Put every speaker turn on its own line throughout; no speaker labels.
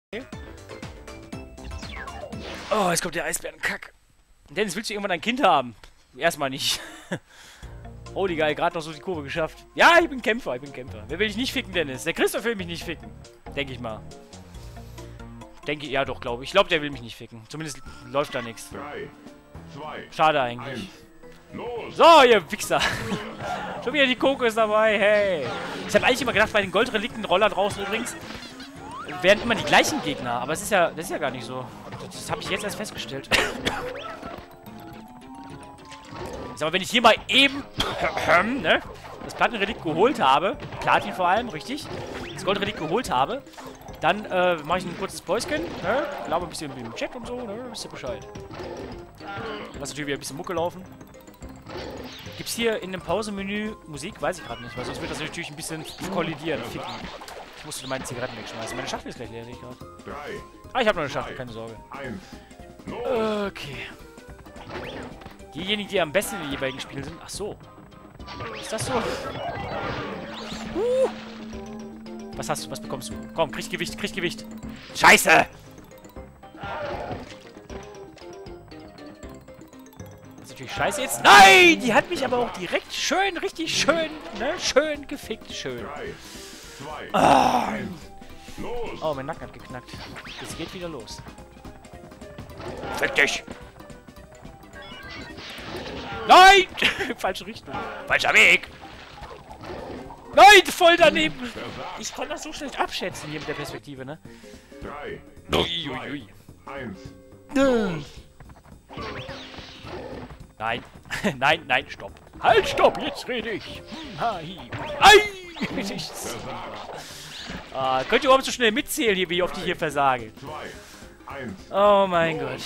Oh, jetzt kommt der Eisbärenkack. Dennis, willst du irgendwann ein Kind haben? Erstmal nicht. Holy geil, gerade noch so die Kurve geschafft. Ja, ich bin Kämpfer, ich bin Kämpfer. Wer will dich nicht ficken, Dennis? Der Christoph will mich nicht ficken. Denke ich mal. Denke ich, ja doch, glaube ich. Ich glaube, der will mich nicht ficken. Zumindest läuft da nichts.
3, 2,
Schade eigentlich.
1, los!
So, ihr Wichser. Schon wieder die Kokos dabei, hey. Ich habe eigentlich immer gedacht, bei den Goldrelikten Roller draußen übrigens, werden immer die gleichen Gegner. Aber das ist ja gar nicht so. Das habe ich jetzt erst festgestellt. Aber wenn ich hier mal eben ne, das Platinrelikt geholt habe, Platin vor allem, richtig, das Goldrelikt geholt habe, dann mache ich ein kurzes Päuschen, ne, glaube ein bisschen im Chat und so, ne, wisst ihr Bescheid. Lass natürlich wieder ein bisschen Mucke laufen. Gibt's hier in dem Pausenmenü Musik? Weiß ich gerade nicht, weil sonst wird das natürlich ein bisschen kollidieren, ficken. Ich musste meine Zigaretten wegschmeißen. Meine Schachtel ist gleich leer, sehe ich gerade. Ah, ich habe noch eine Schachtel, keine Sorge. Okay. Diejenigen, die am besten in den jeweiligen Spielen sind. Ach so. Ist das so? Was hast du? Was bekommst du? Komm, krieg Gewicht, krieg Gewicht. Scheiße! Das ist natürlich scheiße jetzt. Nein! Die hat mich aber auch direkt schön, richtig schön, ne? Schön gefickt, schön.
3, 2, 1, los!
Oh, mein Nacken hat geknackt. Es geht wieder los. Fick dich! Nein! Falsche Richtung. Falscher Weg! Nein! Voll daneben! Ich kann das so schlecht abschätzen hier mit der Perspektive, ne?
3,
Uiuiui.
1,
Nein. Nein, nein, stopp. Halt, stopp! Jetzt rede ich! Ei! Könnt ihr überhaupt so schnell mitzählen hier, wie oft ich hier versage?
2, 1.
Oh mein Gott.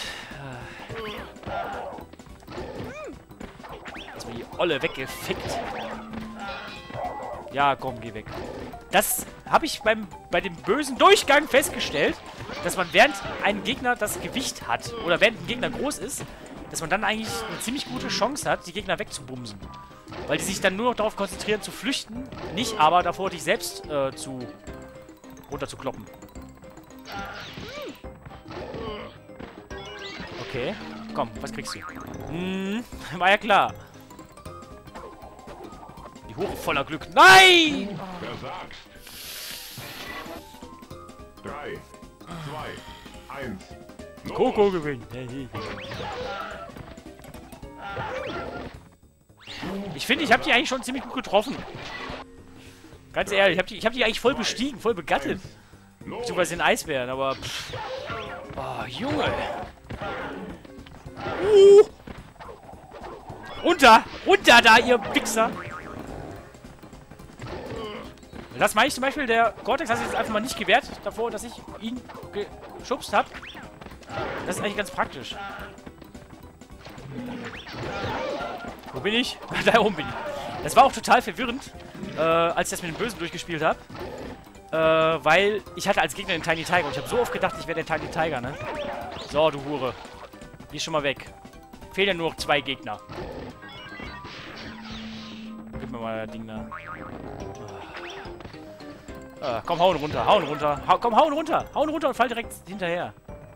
Jetzt wird die Olle weggefickt. Ja, komm, geh weg. Das habe ich bei dem bösen Durchgang festgestellt, dass man während ein Gegner das Gewicht hat, oder während ein Gegner groß ist, dass man dann eigentlich eine ziemlich gute Chance hat, die Gegner wegzubumsen. Weil die sich dann nur noch darauf konzentrieren, zu flüchten, nicht aber davor, dich selbst runterzukloppen. Okay. Komm, was kriegst du? War ja klar. Die Hure voller Glück. Nein!
Versagt. 3, 2, 1.
Coco gewinnt. Ich finde, ich habe die eigentlich schon ziemlich gut getroffen. Ganz ehrlich, ich hab die eigentlich voll bestiegen, voll begattet. Beziehungsweise den Eisbären, aber... Pff. Oh, Junge. Runter! Runter da, ihr Wichser! Das meine ich zum Beispiel, der Cortex hat sich jetzt einfach mal nicht gewehrt davor, dass ich ihn geschubst habe. Das ist eigentlich ganz praktisch. Wo bin ich? Da oben bin ich. Das war auch total verwirrend, als ich das mit dem Bösen durchgespielt habe. Weil ich hatte als Gegner den Tiny Tiger und ich habe so oft gedacht, ich wäre der Tiny Tiger, ne? So, du Hure. Die ist schon mal weg. Fehlen ja nur noch 2 Gegner. Gib mir mal das Ding da. Komm, hauen runter, hauen runter. Komm, hauen runter. Hauen runter und fall direkt hinterher.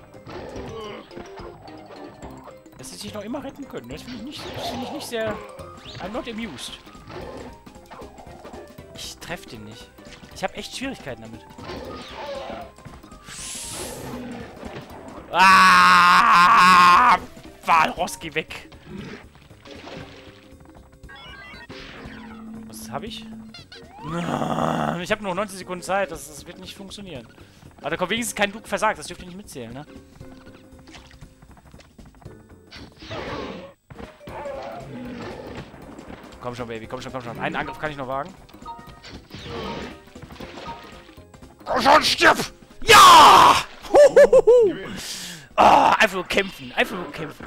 Dass sie sich noch immer retten können. Das finde ich nicht sehr... I'm not amused. Ich treffe den nicht. Ich habe echt Schwierigkeiten damit. Ah! Walross, geh weg. Was habe ich? Ich habe nur 19 Sekunden Zeit. Das wird nicht funktionieren. Aber da kommt wenigstens kein Flug versagt. Das dürft ihr nicht mitzählen, ne? Komm schon, Baby. Komm schon, komm schon. Einen Angriff kann ich noch wagen. Komm schon, stirb! Ja! Ah, einfach nur kämpfen. Einfach nur kämpfen.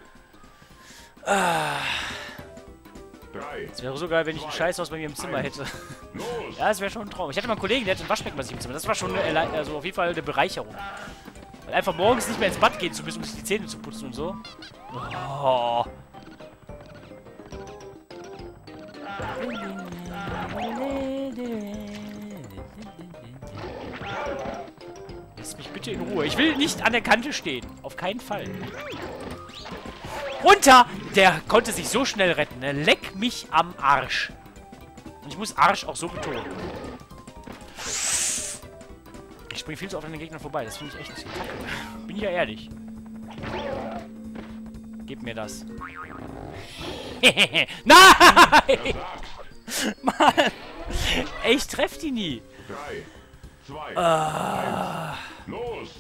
Es wäre so geil, wenn ich ein Scheißhaus bei mir im Zimmer hätte. Ja, das wäre schon ein Traum. Ich hatte mal einen Kollegen, der hatte ein Waschbecken bei sich im Zimmer. Das war schon also auf jeden Fall eine Bereicherung. Weil einfach morgens nicht mehr ins Bad gehen zu müssen, um sich die Zähne zu putzen und so. Oh. Lässt mich bitte in Ruhe. Ich will nicht an der Kante stehen. Auf keinen Fall. Runter! Der konnte sich so schnell retten. Ne? Leck mich am Arsch. Und ich muss Arsch auch so betonen. Ich springe viel zu oft an den Gegnern vorbei. Das finde ich echt kacke. Bin ich ja ehrlich. Gib mir das. Nein! Mann! Ey, ich treff die nie.
3, 2, 1. Los!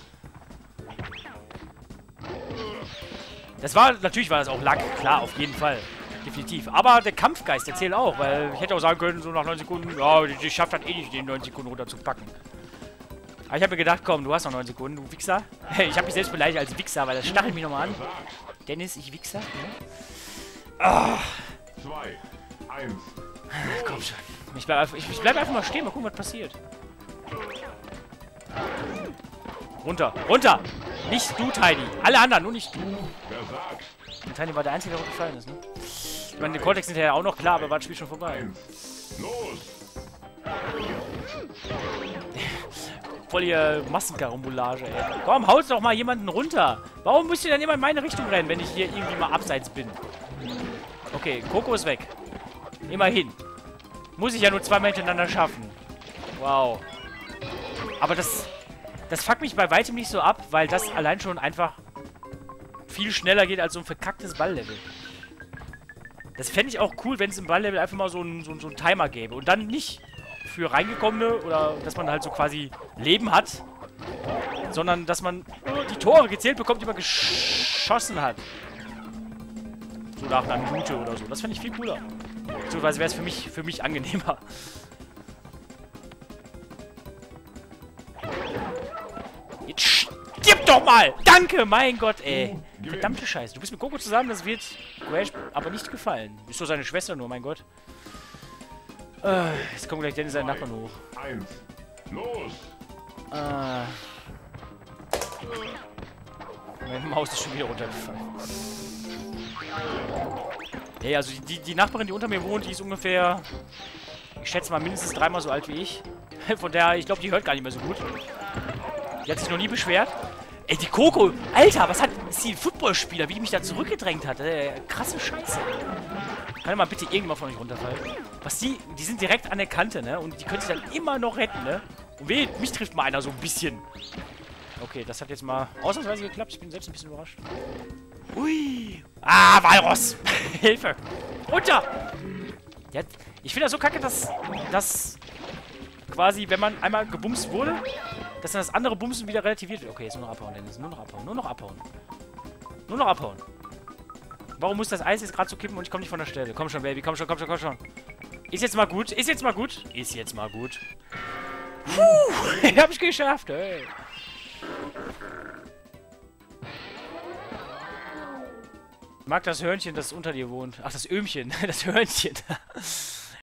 Natürlich war das auch Lack. Klar, auf jeden Fall. Definitiv. Aber der Kampfgeist, der zählt auch. Weil ich hätte auch sagen können, so nach 9 Sekunden, ja, die schafft das eh nicht, den 9 Sekunden runterzupacken. Aber ich habe mir gedacht, komm, du hast noch 9 Sekunden, du Wichser. Ich habe mich selbst beleidigt als Wichser, weil das stachelt mich nochmal an. Dennis, ich Wichser. Ja?
2, 1.
Komm schon. Ich bleib einfach mal stehen, mal gucken, was passiert. Runter, runter! Nicht du, Tiny. Alle anderen, nur nicht du. Und Tiny war der Einzige, der gefallen ist, ne? Ich meine, den Kontext sind ja auch noch klar, aber war das Spiel schon vorbei.
Los!
Voll hier Massenkarambolage, ey. Komm, haut doch mal jemanden runter. Warum müsst ihr dann immer in meine Richtung rennen, wenn ich hier irgendwie mal abseits bin? Okay, Coco ist weg. Immerhin. Muss ich ja nur zweimal hintereinander schaffen. Wow. Aber das fuckt mich bei weitem nicht so ab, weil das allein schon einfach viel schneller geht als so ein verkacktes Balllevel. Das fände ich auch cool, wenn es im Balllevel einfach mal so einen Timer gäbe. Und dann nicht für Reingekommene oder dass man halt so quasi Leben hat, sondern dass man die Tore gezählt bekommt, die man geschossen hat. So nach einer Minute oder so. Das fände ich viel cooler. Beziehungsweise wäre es für mich angenehmer. Jetzt stirb doch mal! Danke, mein Gott, ey. Verdammte Scheiße. Du bist mit Coco zusammen, das wird Crash aber nicht gefallen. Ist doch seine Schwester nur, mein Gott. Jetzt kommt gleich Dennis seinen Nachbarn hoch.
1. Los!
Meine Maus ist schon wieder runtergefallen. Ja, also die Nachbarin, die unter mir wohnt, die ist ungefähr, ich schätze mal, mindestens 3-mal so alt wie ich. Von der, ich glaube, die hört gar nicht mehr so gut. Die hat sich noch nie beschwert. Ey, die Coco, Alter, was hat sie, ein Footballspieler, wie die mich da zurückgedrängt hat. Krasse Scheiße. Kann mal bitte irgendjemand von euch runterfallen? Was die sind direkt an der Kante, ne? Und die können sich dann immer noch retten, ne? Und mich trifft mal einer so ein bisschen. Okay, das hat jetzt mal ausnahmsweise geklappt. Ich bin selbst ein bisschen überrascht. Hui. Ah, Walross. Hilfe. Runter. Ich finde das so kacke, dass quasi, wenn man einmal gebumst wurde, dass dann das andere Bumsen wieder relativiert wird. Okay, jetzt nur noch abhauen, Dennis. Nur noch abhauen. Nur noch abhauen. Nur noch abhauen. Warum muss das Eis jetzt gerade so kippen und ich komme nicht von der Stelle? Komm schon, Baby. Komm schon, komm schon, komm schon. Ist jetzt mal gut. Ist jetzt mal gut. Ist jetzt mal gut. Puh. Hab ich geschafft, ey. Ich mag das Hörnchen, das unter dir wohnt. Ach, das Öhmchen. Das Hörnchen.